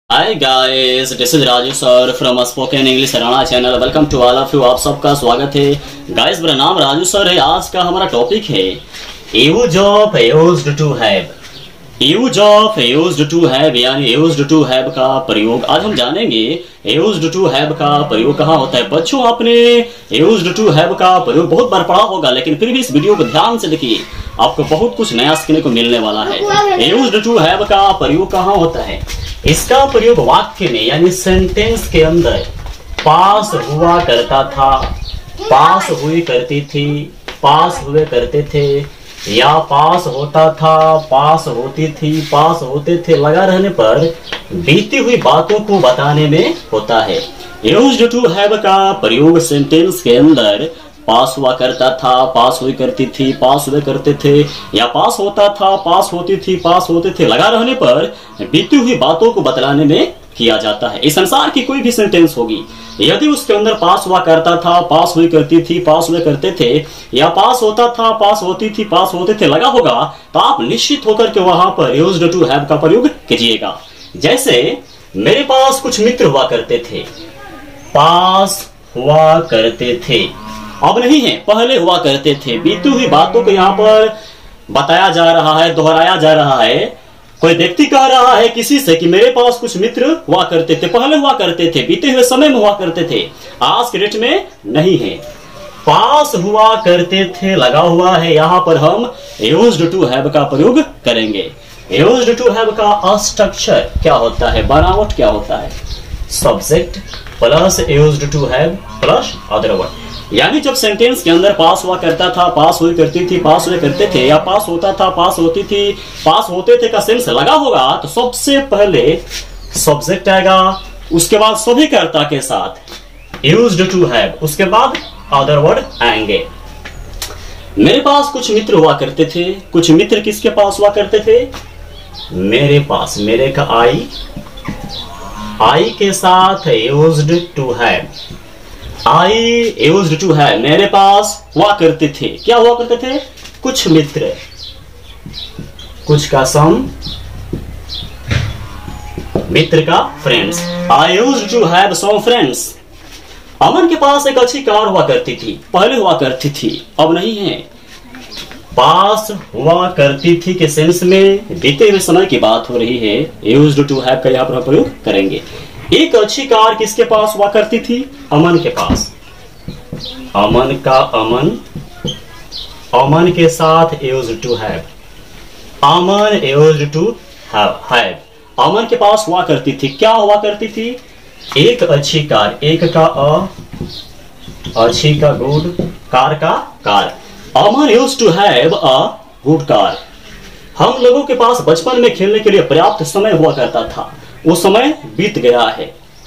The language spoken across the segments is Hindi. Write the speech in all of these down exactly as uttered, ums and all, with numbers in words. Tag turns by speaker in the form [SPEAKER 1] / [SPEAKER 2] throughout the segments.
[SPEAKER 1] Hi guys, this is Raju sir from spoken English Haryana channel. Welcome to all of you. आप सबका स्वागत है गाइस। मेरा नाम राजू सर है। आज का हमारा टॉपिक है use of used to have. Use of used to have यानी यूज्ड टू हैव का प्रयोग आज हम जानेंगे। यूज्ड टू हैव का प्रयोग कहाँ होता है। बच्चों, आपने यूज्ड टू हैव का प्रयोग बहुत बार पढ़ा होगा, लेकिन फिर भी इस वीडियो को ध्यान से देखिए, आपको बहुत कुछ नया सीखने को मिलने वाला है। यूज्ड टू हैव का प्रयोग कहाँ होता है। इसका प्रयोग वाक्य में यानी सेंटेंस के अंदर पास हुआ करता था, पास हुई करती थी, पास हुए करते थे, या पास होता था, पास होती थी, पास होते थे लगा रहने पर बीती हुई बातों को बताने में होता है। यूज्ड टू हैव का प्रयोग सेंटेंस के अंदर पास हुआ करता था, पास हुई करती थी, पास हुए करते थे, या पास होता था, पास होती थी, पास होते थे लगा रहने पर बीती हुई बातों को बतलाने में किया जाता है। इस संसार की कोई भी सेंटेंस होगी, यदि उसके अंदर पास हुआ करता था, पास हुई करती थी, पास हुए करते थे, या पास होता था, पास होती थी, पास होते थे लगा होगा, तो आप निश्चित होकर के वहां पर यूज्ड टू हैव का प्रयोग कीजिएगा। जैसे मेरे पास कुछ मित्र हुआ करते थे, पास हुआ करते थे, अब नहीं है, पहले हुआ करते थे। बीती हुई बातों को यहाँ पर बताया जा रहा है, दोहराया जा रहा है। कोई व्यक्ति कह रहा है किसी से कि मेरे पास कुछ मित्र हुआ करते थे, पहले हुआ करते थे, बीते हुए समय में हुआ करते थे, आज के डेट में नहीं है। पास हुआ करते थे लगा हुआ है, यहाँ पर हम यूज्ड टू हैव का प्रयोग करेंगे। यूज्ड टू हैव का स्ट्रक्चर क्या होता है, बनावट क्या होता है। Subject plus used to have plus other word. यानी जब सेंटेंस के अंदर पास हुआ करता था, पास हुई करती थी, पास हुए करते थे, या पास होता था, पास होती थी, पास होते थे का सेंस लगा होगा, तो सबसे पहले सब्जेक्ट आएगा, उसके बाद सभी कर्ता के साथ यूज्ड टू हैव, उसके बाद अदर वर्ड आएंगे। मेरे पास कुछ मित्र हुआ करते थे। कुछ मित्र किसके पास हुआ करते थे, मेरे पास। मेरे का आई, आई के साथ used to have. I used to have, मेरे पास हुआ करते थे। क्या हुआ करते थे, कुछ मित्र, कुछ का सम, मित्र का friends. I used to have some friends. Aman के पास एक अच्छी कार हुआ करती थी, पहले हुआ करती थी, अब नहीं है। पास हुआ करती थी के सेंस में बीते हुए समय की बात हो रही है। यूज्ड टू हैव का यहां पर प्रयोग करेंगे। एक अच्छी कार किसके पास हुआ करती थी, अमन के पास। अमन का अमन, अमन के साथ used to have, Aman used to have. Aman के पास हुआ करती थी, क्या हुआ करती थी, एक अच्छी कार, एक का अ, अच्छी का गुड, कार का car. Aman used to have a good car. हम लोगों के पास बचपन में खेलने के लिए पर्याप्त समय हुआ करता था, वो समय बीत गया है।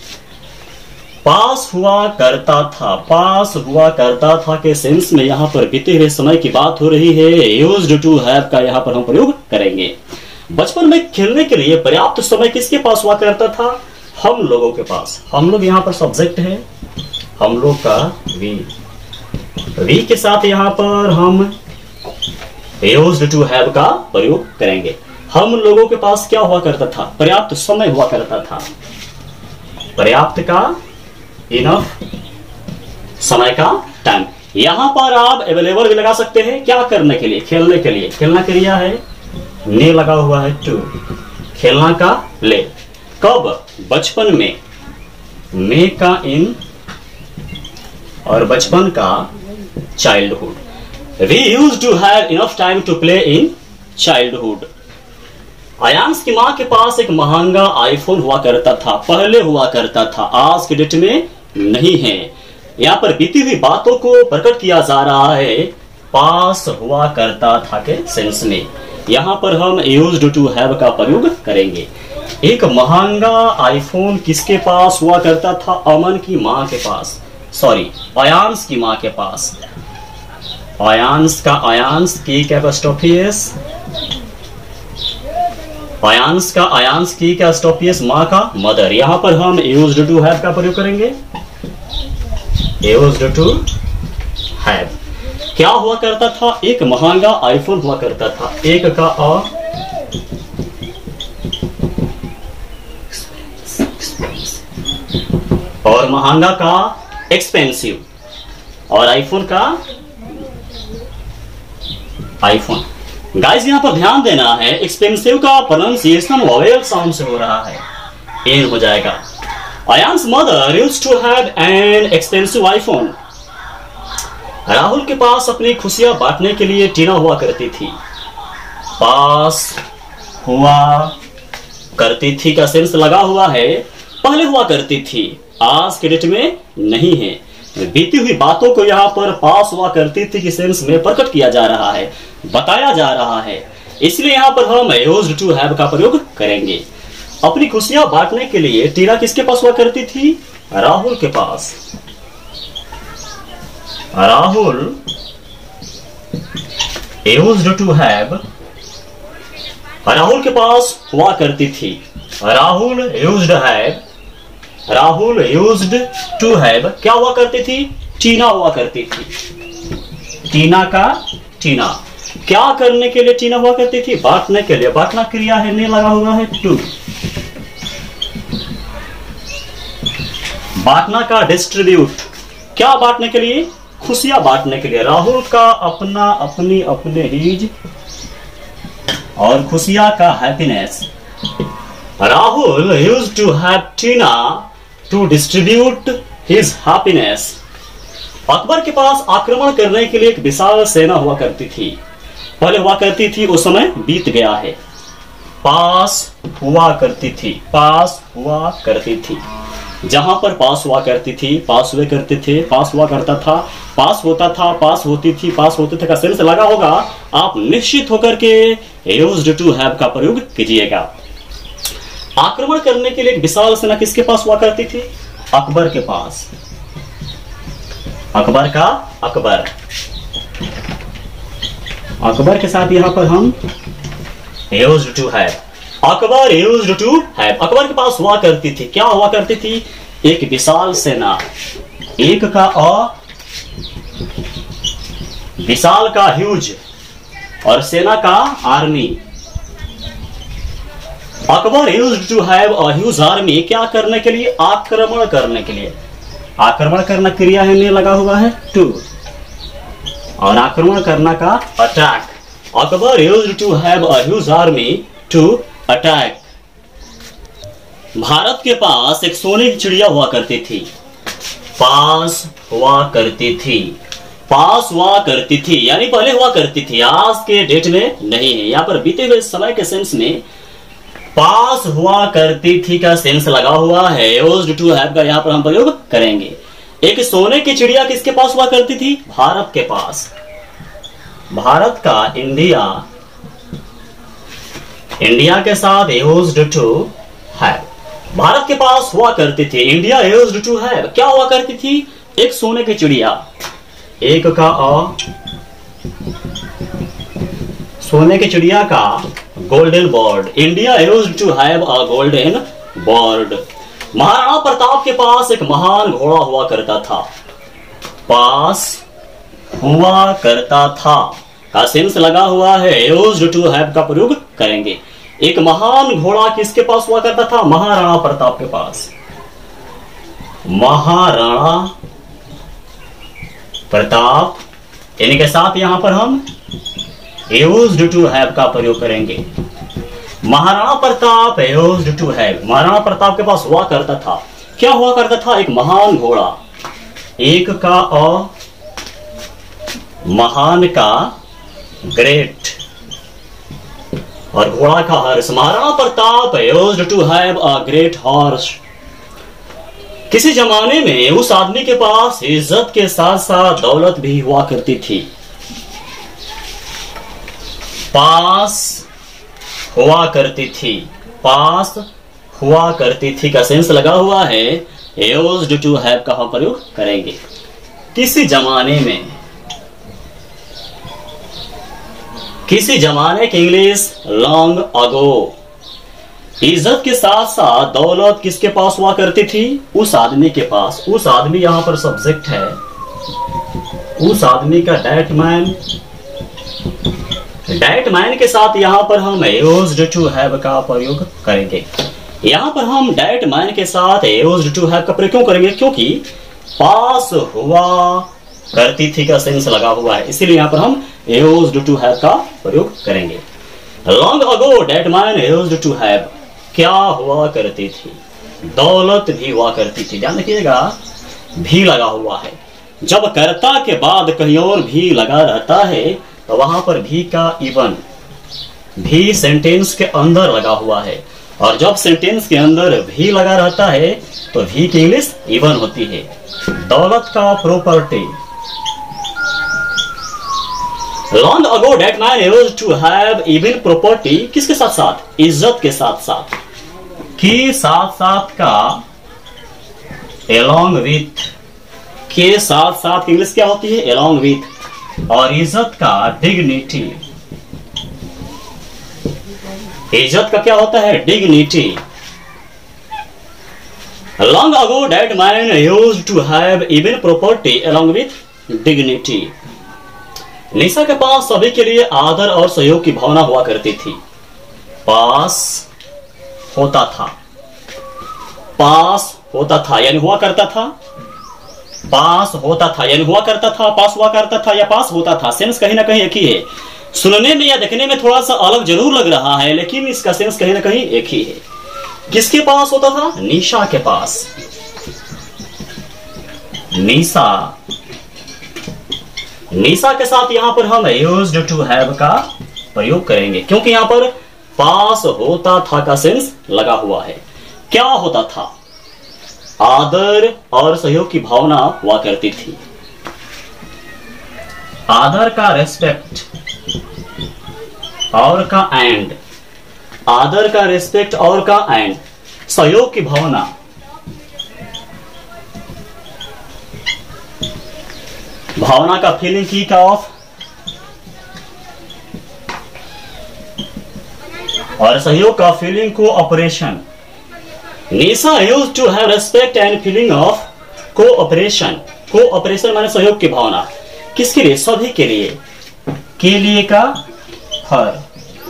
[SPEAKER 1] पास हुआ करता था, पास हुआ करता था के सेंस में यहां पर बीते हुए समय की बात हो रही है। यूज्ड टू हैव का यहां पर हम प्रयोग करेंगे। बचपन में खेलने के लिए पर्याप्त समय किसके पास हुआ करता था, हम लोगों के पास। हम लोग यहां पर सब्जेक्ट है, हम लोग का वी, वी के साथ यहां पर हम यूज्ड टू हैव का प्रयोग करेंगे। हम लोगों के पास क्या हुआ करता था, पर्याप्त समय हुआ करता था। पर्याप्त का इनफ, समय का टाइम। यहां पर आप अवेलेबल भी लगा सकते हैं, क्या करने के लिए, खेलने के लिए। खेलना क्रिया है, ने लगा हुआ है टू, खेलना का ले। कब, बचपन में, मे का इन, और बचपन का childhood. We used to have enough time to play in childhood. Aayansh की मां के पास एक महंगा आईफोन हुआ करता था, पहले हुआ करता था, आज के डेट में नहीं है। यहाँ पर बीती हुई बातों को प्रकट किया जा रहा है, पास हुआ करता था के सेंस में। यहाँ पर हम यूज्ड टू हैव का प्रयोग करेंगे। एक महंगा आईफोन किसके पास हुआ करता था, अमन की मां के पास, सॉरी आयांश की मां के पास। आयांश का आयांश की कैपेस्टोफियस, आयांश का आयांश की क्या स्टॉपियस, मां का मदर। यहां पर हम यूज्ड टू हैव का प्रयोग करेंगे। यूज्ड टू हैव क्या हुआ करता था, एक महंगा आईफोन हुआ करता था, एक का अ, और महंगा का एक्सपेंसिव, और आईफोन का आईफोन। गाइस यहां पर ध्यान देना है, एक्सपेंसिव का प्रोनाउंसिएशन वोवेल साउंड से हो रहा है, एन हो जाएगा। Ayansh mother used to have an expensive iPhone. Rahul के पास अपनी खुशियां बांटने के लिए टीना हुआ करती थी। पास हुआ करती थी का सेंस लगा हुआ है, पहले हुआ करती थी, आज के डेट में नहीं है। बीती हुई बातों को यहाँ पर पास हुआ करती थी कि सेंस में प्रकट किया जा रहा है, बताया जा रहा है, इसलिए यहाँ पर हम यूज्ड टू हैव का प्रयोग करेंगे। अपनी खुशियां बांटने के लिए टीना किसके पास हुआ करती थी? राहुल के पास। Rahul used to have, Rahul के पास हुआ करती थी। Rahul used have, Rahul used to have क्या हुआ करती थी? टीना हुआ करती थी। टीना का टीना, क्या करने के लिए टीना हुआ करती थी? बांटने के लिए। बांटना क्रिया है, ने लगा हुआ है टू। बांटना का डिस्ट्रीब्यूट, क्या बांटने के लिए? खुशियां बांटने के लिए। राहुल का अपना, अपनी, अपने, हिज, और खुशियां का happiness. Rahul used to have Tina to distribute his happiness. Akbar के पास आक्रमण करने के लिए एक विशाल सेना हुआ करती थी। पहले हुआ करती थी, उस समय बीत गया है। पास हुआ करती थी, पास हुआ करती थी। जहां पर पास हुआ करती थी, पास हुए करते थे, पास हुआ करता था, पास होता था, पास होती थी, पास होते थे का सेंस लगा होगा, आप निश्चित होकर के यूज्ड टू हैव का प्रयोग कीजिएगा। आक्रमण करने के लिए एक विशाल सेना किसके पास हुआ करती थी? अकबर के पास। अकबर का अकबर, अकबर के साथ यहां पर हम used to have, Akbar used to have, Akbar के पास हुआ करती थी। क्या हुआ करती थी? एक विशाल सेना। एक का अ, विशाल का ह्यूज, और सेना का army. Akbar used to have a huge army, क्या करने के लिए? आक्रमण करने के लिए। आक्रमण करना क्रिया है, ने लगा हुआ है टू, और आक्रमण करना का attack. Akbar used to have a huge army to attack. Bharat के पास एक सोने की चिड़िया हुआ करती थी। पास हुआ करती थी, पास हुआ करती थी, यानी पहले हुआ करती थी, आज के डेट में नहीं है। यहां पर बीते हुए समय के सेंस में पास हुआ करती थी का सेंस लगा हुआ है, यूज्ड टू हैव का यहां पर हम प्रयोग करेंगे। एक सोने की चिड़िया किसके पास हुआ करती थी? भारत के पास। भारत का इंडिया, इंडिया के साथ यूज्ड टू हैव। भारत के पास हुआ करती थी, इंडिया यूज्ड टू हैव, क्या हुआ करती थी? एक सोने की चिड़िया। एक का अ, सोने की चिड़िया का golden bird. India used to have a golden bird. Maharana Pratap के पास एक महान घोड़ा हुआ करता था। पास हुआ करता था का सेंस लगा हुआ है, यूज्ड टू हैव का प्रयोग करेंगे। एक महान घोड़ा किसके पास हुआ करता था? महाराणा प्रताप के पास। महाराणा प्रताप, इनके साथ यहां पर हम यूज्ड टू हैव का प्रयोग करेंगे। Maharana Pratap used to have, Maharana Pratap के पास हुआ करता था, क्या हुआ करता था? एक महान घोड़ा। एक का अ, महान का ग्रेट, और घोड़ा का horse. Maharana Pratap used to have a great horse. किसी जमाने में उस आदमी के पास इज्जत के साथ साथ दौलत भी हुआ करती थी। पास हुआ करती थी, पास हुआ करती थी का सेंस लगा हुआ है, यूज्ड टू हैव का हम प्रयोग करेंगे। किसी जमाने में, किसी जमाने की इंग्लिश लॉन्ग अगो। इज्जत के साथ साथ दौलत किसके पास हुआ करती थी? उस आदमी के पास। उस आदमी यहां पर सब्जेक्ट है, उस आदमी का डैट मैन। डैट मैन के साथ यहां पर हम यूज्ड टू हैव का प्रयोग करेंगे। यहां पर हम डेट मैन के साथ यूज्ड टू हैव का प्रयोग क्यों करेंगे? क्योंकि पास हुआ करती थी का सेंस लगा हुआ है, इसीलिए यहां पर हम यूज्ड टू हैव का प्रयोग करेंगे। Long ago that man used to have, क्या हुआ करती थी? दौलत भी हुआ करती थी। ध्यान रखिएगा, भी लगा हुआ है। जब कर्ता के बाद कहीं और भी लगा रहता है तो वहां पर भी का इवन, भी सेंटेंस के अंदर लगा हुआ है, और जब सेंटेंस के अंदर भी लगा रहता है तो भी की इंग्लिश इवन होती है। दौलत का property. Long ago that man used to have even property, किसके साथ साथ? इज्जत के साथ साथ, के साथ साथ का along with, के साथ साथ इंग्लिश क्या होती है? along with। और इज्जत का डिग्निटी, इज्जत का क्या होता है? Dignity. Long ago that man used to have even property along with dignity. Nisha के पास सभी के लिए आदर और सहयोग की भावना हुआ करती थी। पास होता था, पास होता था यानी हुआ करता था, पास होता था यानी हुआ करता था, पास हुआ करता था या पास होता था, सेंस कहीं ना कहीं एक ही है। सुनने में या देखने में थोड़ा सा अलग जरूर लग रहा है, लेकिन इसका सेंस कहीं ना कहीं एक ही है। किसके पास होता था? निशा के पास। निशा, निशा के साथ यहां पर हम यूज्ड टू हैव का प्रयोग करेंगे, क्योंकि यहां पर पास होता था का सेंस लगा हुआ है। क्या होता था? आदर और सहयोग की भावना हुआ करती थी। आदर का रेस्पेक्ट और का एंड, आदर का रेस्पेक्ट और का एंड, सहयोग की भावना, भावना का फीलिंग की का ऑफ, और सहयोग का feeling cooperation. Nisha used to have respect and feeling of cooperation. Cooperation माने सहयोग की भावना। किसके लिए? सभी के लिए। के लिए का हर,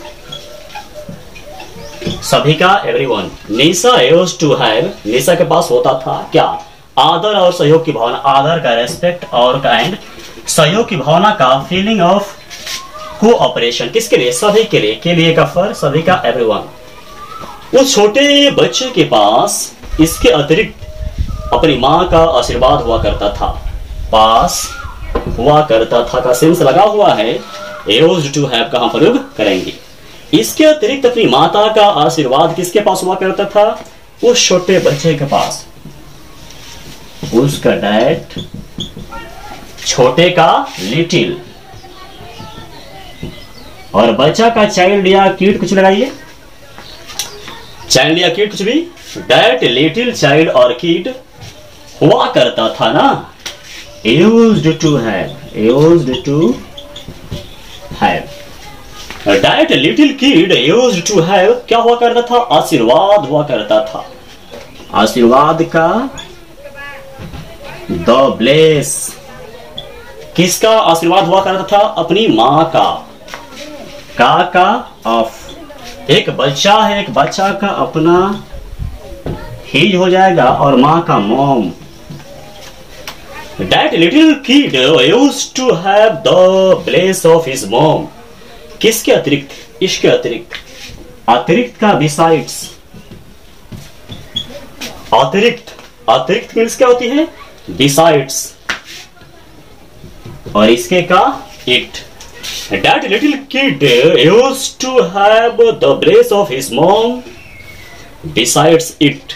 [SPEAKER 1] सभी का everyone. Nisha used to have, Nisha के पास होता था क्या? आदर और सहयोग की भावना, आदर का रेस्पेक्ट और का एंड, सहयोग की भावना का फीलिंग ऑफ कोऑपरेशन। किसके लिए? सभी के लिए। के लिए का फर, सभी का एवरीवन। उस छोटे बच्चे के पास इसके अतिरिक्त अपनी माँ का आशीर्वाद हुआ करता था। पास हुआ करता था का सेंस लगा हुआ है, यूज्ड टू हैव का हम प्रयोग करेंगे। इसके अतिरिक्त अपनी माता का आशीर्वाद किसके पास हुआ करता था? उस छोटे बच्चे के पास। उसका डैड, छोटे का लिटिल, और बच्चा का चाइल्ड या किड, कुछ लगाइए, चाइल्ड या किड कुछ भी। दैट लिटिल चाइल्ड और किड हुआ करता था ना, used to have, used to have. That little kid used to have क्या हुआ करता था? आशीर्वाद हुआ करता था। आशीर्वाद का द ब्लेस, किसका आशीर्वाद हुआ करता था? अपनी माँ का। का का ऑफ, एक बच्चा है, एक बच्चा का अपना ही हो जाएगा, और माँ का mom. That little kid used to have the place of his mom। किसके अतिरिक्त? इसके अतिरिक्त। अतिरिक्त का besides, अतिरिक्त, अतिरिक्त मीन्स क्या होती है? besides, और इसके का it। That little kid used to have the place of his mom besides it।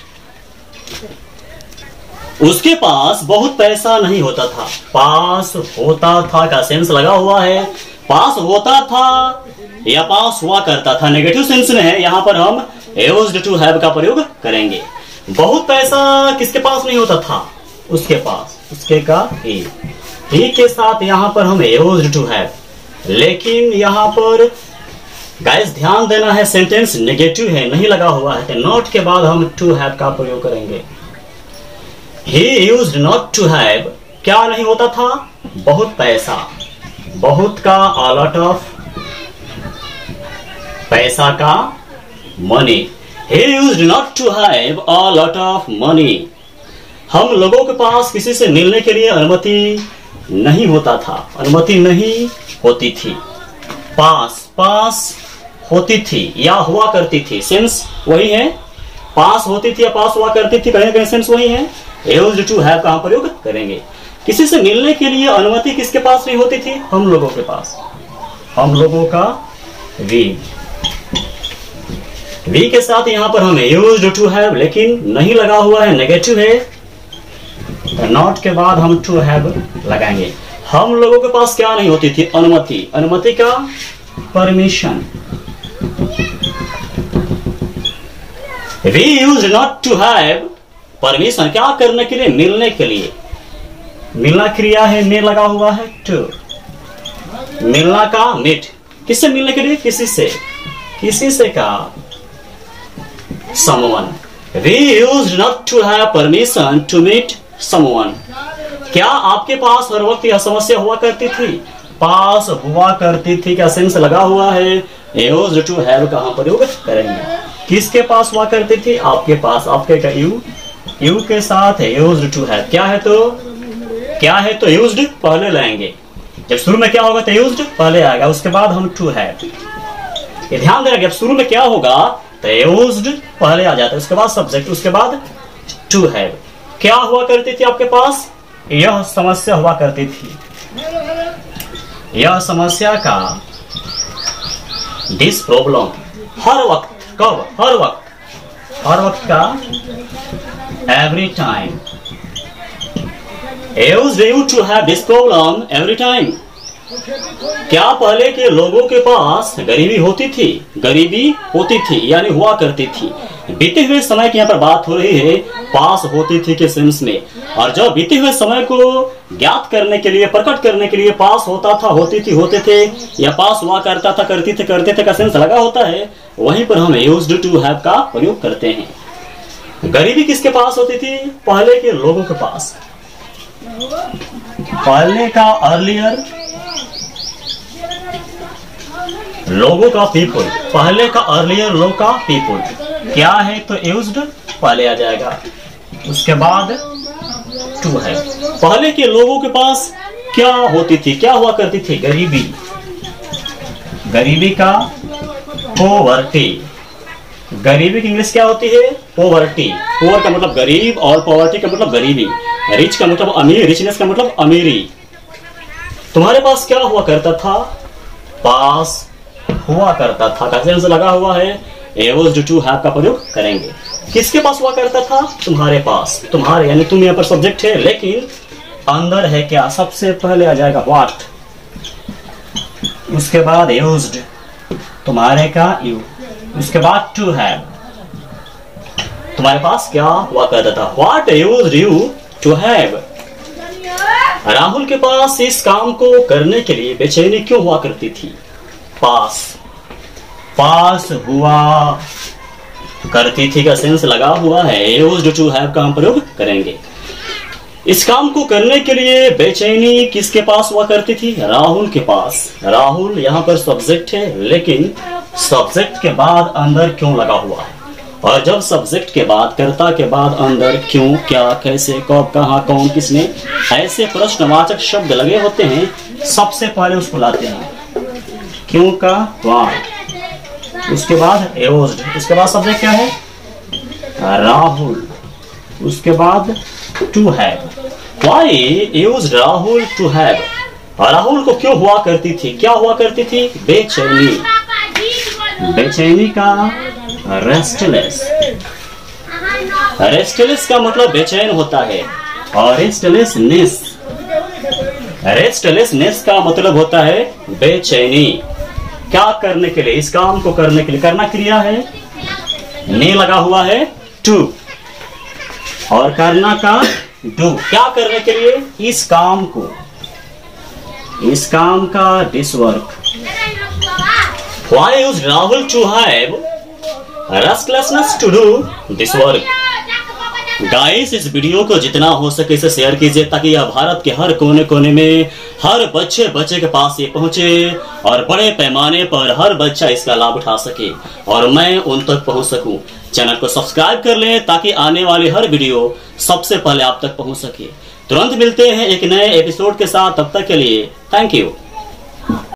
[SPEAKER 1] उसके पास बहुत पैसा नहीं होता था। पास होता था का सेंस लगा हुआ है। पास होता था या पास हुआ करता था नेगेटिव सेंस में है, यहां पर हम यूज्ड टू हैव का प्रयोग करेंगे। बहुत पैसा किसके पास नहीं होता था? उसके पास। उसके का ही, ही के साथ यहां पर हम यूज्ड टू हैव, लेकिन यहां पर गाइस ध्यान देना है, सेंटेंस नेगेटिव है, नहीं लगा हुआ है, तो नॉट के बाद हम टू हैव का प्रयोग करेंगे। He used not to have, क्या नहीं होता था? बहुत पैसा, बहुत का अलॉट ऑफ, पैसा का money. He used not to have a lot of money. हम लोगों के पास किसी से मिलने के लिए अनुमति नहीं होता था, अनुमति नहीं होती थी। पास पास होती थी या हुआ करती थी, सेंस वही है। पास होती थी या पास हुआ करती थी, कहीं कहीं सेंस वही है। Used to have कहां प्रयोग करेंगे? किसी से मिलने के लिए अनुमति किसके पास नहीं होती थी? हम लोगों के पास। हम लोगों का we वी के साथ यहां पर हमें यूज्ड टू हैव लेकिन नहीं लगा हुआ है, नेगेटिव है, तो नॉट के बाद हम टू हैव लगाएंगे। हम लोगों के पास क्या नहीं होती थी? अनुमति। अनुमति का permission. We used not to have permission, क्या करने के लिए? मिलने के लिए। मिलना क्रिया है, में लगा हुआ है टू। मिलना का मीट, किससे मिलने के लिए? किसी से। किसी से का someone. We used not to have permission to meet someone. क्या आपके पास हर वक्त यह समस्या हुआ करती थी? पास हुआ करती थी, क्या सेंस लगा हुआ है? used to have कहां प्रयोग करेंगे? किसके पास हुआ करती थी? आपके पास। आपके का यू, यू के साथ है used to have। क्या है तो क्या है तो used पहले लाएंगे। जब शुरू में क्या होगा तो used पहले आएगा, उसके बाद हम to have। ये ध्यान देना, जब शुरू में क्या होगा तो used पहले आ जाता है, उसके बाद सब्जेक्ट, उसके बाद to have। क्या हुआ करती थी आपके पास? यह समस्या हुआ करती थी। यह समस्या का दिस प्रॉब्लम, हर वक्त। कब? हर वक्त। हर वक्त का every time. used you to have this problem every time। क्या पहले के लोगों के पास गरीबी होती थी? गरीबी होती थी यानी हुआ करती थी। बीते हुए समय की यहाँ पर बात हो रही है, पास होती थी के सेंस में। और जब बीते हुए समय को ज्ञात करने के लिए, प्रकट करने के लिए पास होता था, होती थी, होते थे, या पास हुआ करता था, करती थे, करते थे का सेंस लगा होता है, वहीं पर हम यूज्ड टू हैव का प्रयोग करते हैं। गरीबी किसके पास होती थी? पहले के लोगों के पास। पहले का अर्लियर लोगों का पीपुल, पहले का अर्लियर लोग का पीपुल। क्या है तो यूज्ड पहले आ जाएगा, उसके बाद टू है। पहले के लोगों के पास क्या होती थी? क्या हुआ करती थी? गरीबी। गरीबी का पॉवर्टी। गरीबी की इंग्लिश क्या होती है? पॉवर्टी। पोवर का मतलब गरीब और पॉवर्टी का मतलब गरीबी। रिच का मतलब अमीर, रिचनेस का मतलब अमीरी। तुम्हारे पास क्या हुआ करता था? पास हुआ करता था का सेंस लगा हुआ है, used to have का प्रयोग करेंगे। किसके पास हुआ करता था? तुम्हारे पास। तुम्हारे यानी तुम यहाँ पर सब्जेक्ट है, लेकिन अंदर है क्या? सबसे पहले आ जाएगा what, उसके बाद used, तुम्हारे का you, उसके बाद to have। तुम्हारे पास क्या हुआ करता था? What used you to have। Rahul के पास इस काम को करने के लिए बेचैनी क्यों हुआ करती थी? पास। पास हुआ करती थी का सेंस लगा हुआ है, used to have का हम प्रयोग करेंगे। इस काम को करने के लिए बेचैनी किसके पास हुआ करती थी? राहुल के पास। राहुल यहाँ पर सब्जेक्ट है, लेकिन सब्जेक्ट के बाद अंदर क्यों लगा हुआ है? और जब सब्जेक्ट के बाद, कर्ता के बाद अंदर क्यों, क्या, कैसे, कब, कहाँ, कौन, किसने, ऐसे प्रश्नवाचक शब्द लगे होते हैं, सबसे पहले उसको लाते हैं। क्यों का वाई, उसके बाद used, उसके बाद सब्जेक्ट क्या है? राहुल, उसके बाद to have। Why used Rahul to have? Rahul को क्यों हुआ करती थी? क्या हुआ करती थी? बेचैनी। बेचैनी का रेस्टलेस। रेस्टलेस का मतलब बेचैन होता है, और रेस्टलेसनेस, रेस्टलेसनेस का मतलब होता है बेचैनी। क्या करने के लिए? इस काम को करने के लिए। करना क्रिया है, ने लगा हुआ है टू, और करना का डू। क्या करने के लिए? इस काम को, इस काम का this work. Why used Rahul to have restlessness to do this work? Guys, इस वीडियो को जितना हो सके इसे शेयर कीजिए, ताकि यह भारत के हर कोने कोने में हर बच्चे बच्चे के पास ये पहुंचे, और बड़े पैमाने पर हर बच्चा इसका लाभ उठा सके, और मैं उन तक पहुंच सकूं। चैनल को सब्सक्राइब कर लें ताकि आने वाली हर वीडियो सबसे पहले आप तक पहुंच सके। तुरंत मिलते हैं एक नए एपिसोड के साथ, तब तक के लिए थैंक यू।